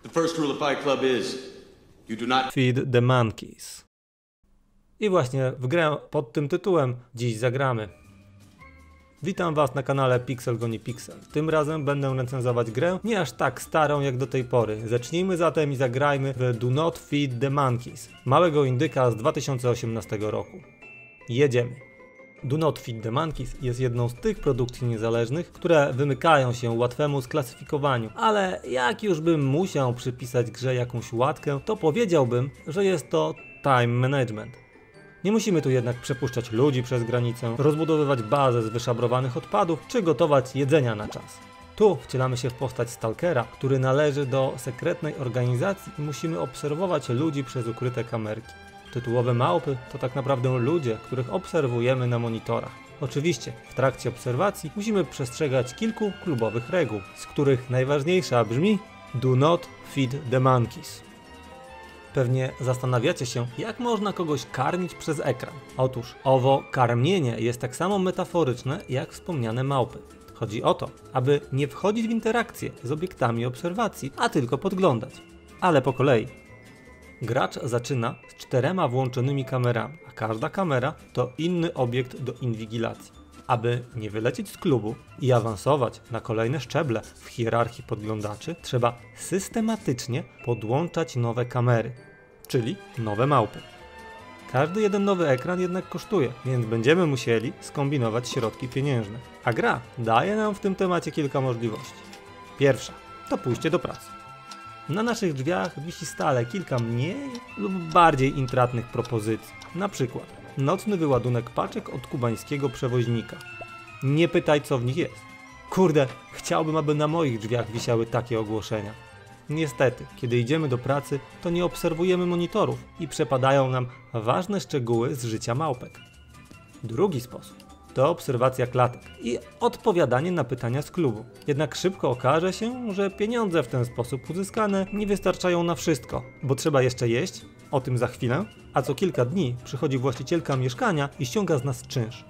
The first rule of Fight Club is you do not feed the monkeys. I właśnie w grę pod tym tytułem dziś zagramy. Witam Was na kanale Pixel goni Pixel. Tym razem będę recenzować grę nie aż tak starą jak do tej pory. Zacznijmy zatem i zagrajmy w Do Not Feed the Monkeys, małego indyka z 2018 roku. Jedziemy. Do Not Feed the Monkeys jest jedną z tych produkcji niezależnych, które wymykają się łatwemu sklasyfikowaniu, ale jak już bym musiał przypisać grze jakąś łatkę, to powiedziałbym, że jest to time management. Nie musimy tu jednak przepuszczać ludzi przez granicę, rozbudowywać bazę z wyszabrowanych odpadów, czy gotować jedzenia na czas. Tu wcielamy się w postać stalkera, który należy do sekretnej organizacji i musimy obserwować ludzi przez ukryte kamerki. Tytułowe małpy to tak naprawdę ludzie, których obserwujemy na monitorach. Oczywiście w trakcie obserwacji musimy przestrzegać kilku klubowych reguł, z których najważniejsza brzmi Do not feed the monkeys. Pewnie zastanawiacie się, jak można kogoś karmić przez ekran. Otóż owo karmienie jest tak samo metaforyczne jak wspomniane małpy. Chodzi o to, aby nie wchodzić w interakcję z obiektami obserwacji, a tylko podglądać. Ale po kolei. Gracz zaczyna z 4 włączonymi kamerami, a każda kamera to inny obiekt do inwigilacji. Aby nie wylecieć z klubu i awansować na kolejne szczeble w hierarchii podglądaczy, trzeba systematycznie podłączać nowe kamery, czyli nowe małpy. Każdy jeden nowy ekran jednak kosztuje, więc będziemy musieli skombinować środki pieniężne. A gra daje nam w tym temacie kilka możliwości. Pierwsza to pójście do pracy. Na naszych drzwiach wisi stale kilka mniej lub bardziej intratnych propozycji. Na przykład nocny wyładunek paczek od kubańskiego przewoźnika. Nie pytaj, co w nich jest. Kurde, chciałbym, aby na moich drzwiach wisiały takie ogłoszenia. Niestety, kiedy idziemy do pracy, to nie obserwujemy monitorów i przepadają nam ważne szczegóły z życia małpek. Drugi sposób to obserwacja klatek i odpowiadanie na pytania z klubu. Jednak szybko okaże się, że pieniądze w ten sposób uzyskane nie wystarczają na wszystko, bo trzeba jeszcze jeść, o tym za chwilę, a co kilka dni przychodzi właścicielka mieszkania i ściąga z nas czynsz.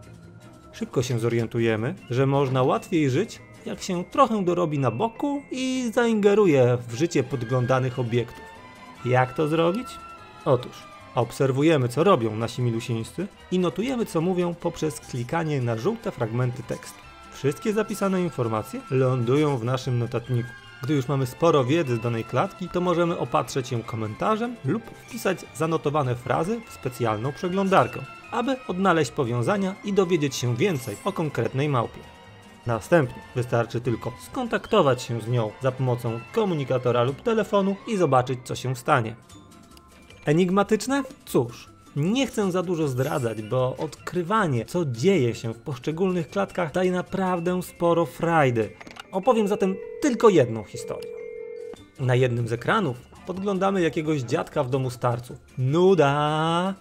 Szybko się zorientujemy, że można łatwiej żyć, jak się trochę dorobi na boku i zaingeruje w życie podglądanych obiektów. Jak to zrobić? Otóż obserwujemy, co robią nasi milusińscy i notujemy, co mówią poprzez klikanie na żółte fragmenty tekstu. Wszystkie zapisane informacje lądują w naszym notatniku. Gdy już mamy sporo wiedzy z danej klatki, to możemy opatrzeć ją komentarzem lub wpisać zanotowane frazy w specjalną przeglądarkę, aby odnaleźć powiązania i dowiedzieć się więcej o konkretnej małpie. Następnie wystarczy tylko skontaktować się z nią za pomocą komunikatora lub telefonu i zobaczyć, co się stanie. Enigmatyczne? Cóż, nie chcę za dużo zdradzać, bo odkrywanie, co dzieje się w poszczególnych klatkach, daje naprawdę sporo frajdy. Opowiem zatem tylko jedną historię. Na jednym z ekranów podglądamy jakiegoś dziadka w domu starców. Nuda!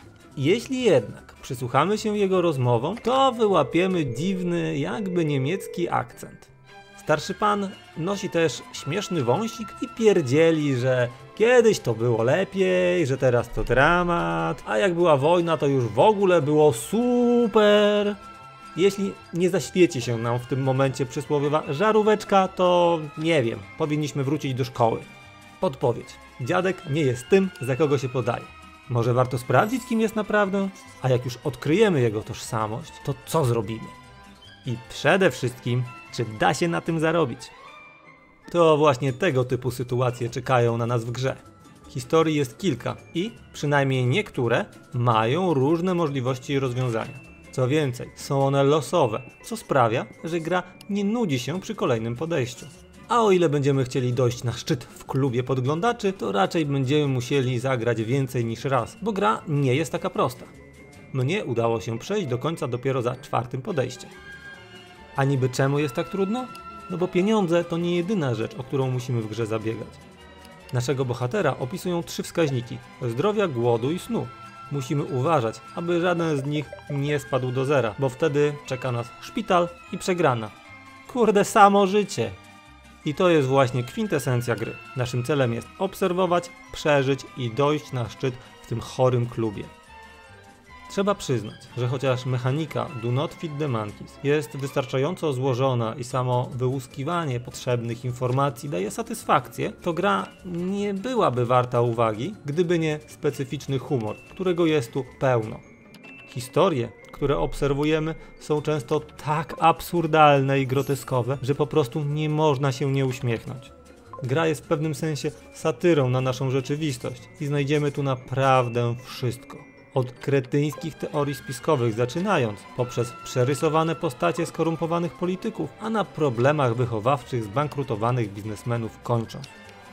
Jeśli jednak przysłuchamy się jego rozmowom, to wyłapiemy dziwny, jakby niemiecki akcent. Starszy pan nosi też śmieszny wąsik i pierdzieli, że kiedyś to było lepiej, że teraz to dramat, a jak była wojna, to już w ogóle było super. Jeśli nie zaświeci się nam w tym momencie przysłowiowa żaróweczka, to nie wiem, powinniśmy wrócić do szkoły. Podpowiedź. Dziadek nie jest tym, za kogo się podaje. Może warto sprawdzić, kim jest naprawdę? A jak już odkryjemy jego tożsamość, to co zrobimy? I przede wszystkim, czy da się na tym zarobić? To właśnie tego typu sytuacje czekają na nas w grze. Historii jest kilka i przynajmniej niektóre mają różne możliwości i rozwiązania. Co więcej, są one losowe, co sprawia, że gra nie nudzi się przy kolejnym podejściu. A o ile będziemy chcieli dojść na szczyt w klubie podglądaczy, to raczej będziemy musieli zagrać więcej niż raz, bo gra nie jest taka prosta. Mnie udało się przejść do końca dopiero za 4. podejściem. A niby czemu jest tak trudno? No bo pieniądze to nie jedyna rzecz, o którą musimy w grze zabiegać. Naszego bohatera opisują 3 wskaźniki: zdrowia, głodu i snu. Musimy uważać, aby żaden z nich nie spadł do zera, bo wtedy czeka nas szpital i przegrana. Kurde, samo życie! I to jest właśnie kwintesencja gry. Naszym celem jest obserwować, przeżyć i dojść na szczyt w tym chorym klubie. Trzeba przyznać, że chociaż mechanika Do Not Feed the Monkeys jest wystarczająco złożona i samo wyłuskiwanie potrzebnych informacji daje satysfakcję, to gra nie byłaby warta uwagi, gdyby nie specyficzny humor, którego jest tu pełno. Historie, które obserwujemy, są często tak absurdalne i groteskowe, że po prostu nie można się nie uśmiechnąć. Gra jest w pewnym sensie satyrą na naszą rzeczywistość i znajdziemy tu naprawdę wszystko. Od kretyńskich teorii spiskowych zaczynając, poprzez przerysowane postacie skorumpowanych polityków, a na problemach wychowawczych zbankrutowanych biznesmenów kończąc.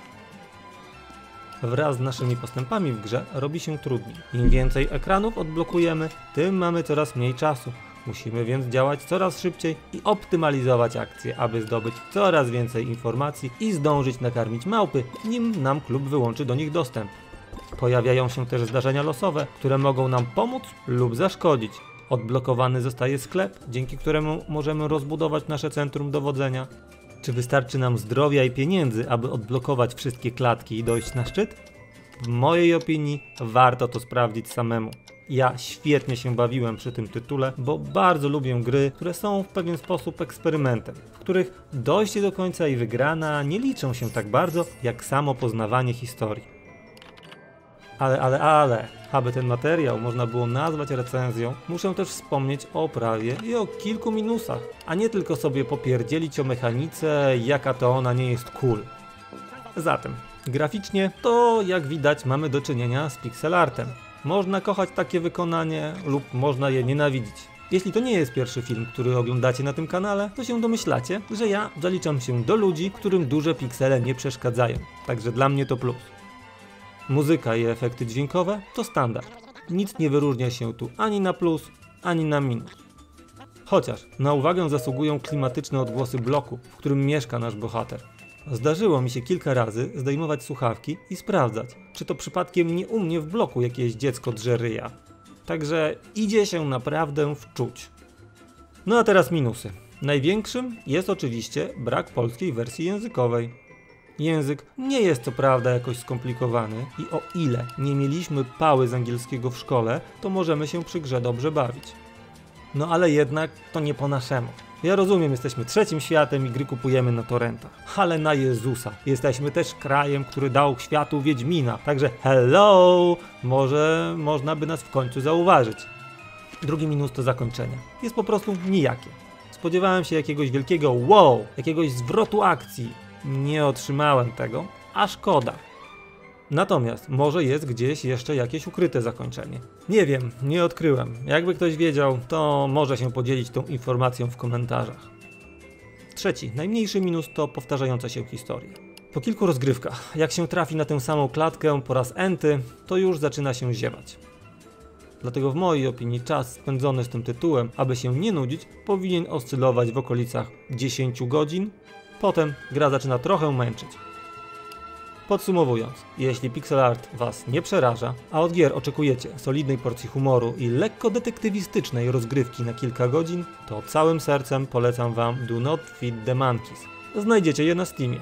Wraz z naszymi postępami w grze robi się trudniej. Im więcej ekranów odblokujemy, tym mamy coraz mniej czasu. Musimy więc działać coraz szybciej i optymalizować akcje, aby zdobyć coraz więcej informacji i zdążyć nakarmić małpy, nim nam klub wyłączy do nich dostęp. Pojawiają się też zdarzenia losowe, które mogą nam pomóc lub zaszkodzić. Odblokowany zostaje sklep, dzięki któremu możemy rozbudować nasze centrum dowodzenia. Czy wystarczy nam zdrowia i pieniędzy, aby odblokować wszystkie klatki i dojść na szczyt? W mojej opinii warto to sprawdzić samemu. Ja świetnie się bawiłem przy tym tytule, bo bardzo lubię gry, które są w pewien sposób eksperymentem, w których dojście do końca i wygrana nie liczą się tak bardzo, jak samo poznawanie historii. Ale, aby ten materiał można było nazwać recenzją, muszę też wspomnieć o oprawie i o kilku minusach, a nie tylko sobie popierdzielić o mechanice, jaka to ona nie jest cool. Zatem, graficznie to jak widać mamy do czynienia z pixel artem. Można kochać takie wykonanie lub można je nienawidzić. Jeśli to nie jest pierwszy film, który oglądacie na tym kanale, to się domyślacie, że ja zaliczam się do ludzi, którym duże piksele nie przeszkadzają. Także dla mnie to plus. Muzyka i efekty dźwiękowe to standard. Nic nie wyróżnia się tu ani na plus, ani na minus. Chociaż na uwagę zasługują klimatyczne odgłosy bloku, w którym mieszka nasz bohater. Zdarzyło mi się kilka razy zdejmować słuchawki i sprawdzać, czy to przypadkiem nie u mnie w bloku jakieś dziecko drze ryja. Także idzie się naprawdę wczuć. No a teraz minusy. Największym jest oczywiście brak polskiej wersji językowej. Język nie jest co prawda jakoś skomplikowany i o ile nie mieliśmy pały z angielskiego w szkole, to możemy się przy grze dobrze bawić. No ale jednak to nie po naszemu. Ja rozumiem, jesteśmy trzecim światem i gry kupujemy na torrentach. Ale na Jezusa, jesteśmy też krajem, który dał światu Wiedźmina. Także hello, może można by nas w końcu zauważyć. Drugi minus to zakończenie. Jest po prostu nijakie. Spodziewałem się jakiegoś wielkiego wow, jakiegoś zwrotu akcji. Nie otrzymałem tego, a szkoda. Natomiast może jest gdzieś jeszcze jakieś ukryte zakończenie. Nie wiem, nie odkryłem. Jakby ktoś wiedział, to może się podzielić tą informacją w komentarzach. Trzeci, najmniejszy minus to powtarzające się historie. Po kilku rozgrywkach, jak się trafi na tę samą klatkę po raz enty, to już zaczyna się ziewać. Dlatego w mojej opinii czas spędzony z tym tytułem, aby się nie nudzić, powinien oscylować w okolicach 10 godzin. Potem gra zaczyna trochę męczyć. Podsumowując, jeśli pixel art Was nie przeraża, a od gier oczekujecie solidnej porcji humoru i lekko detektywistycznej rozgrywki na kilka godzin, to całym sercem polecam Wam Do Not Feed the Monkeys. Znajdziecie je na Steamie.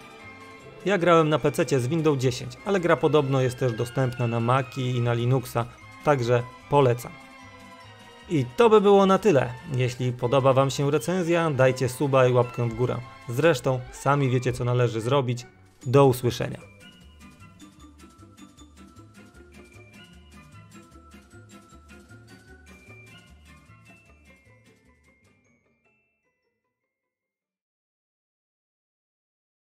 Ja grałem na PC z Windows 10, ale gra podobno jest też dostępna na Maci i na Linuxa, także polecam. I to by było na tyle. Jeśli podoba Wam się recenzja, dajcie suba i łapkę w górę. Zresztą sami wiecie, co należy zrobić. Do usłyszenia.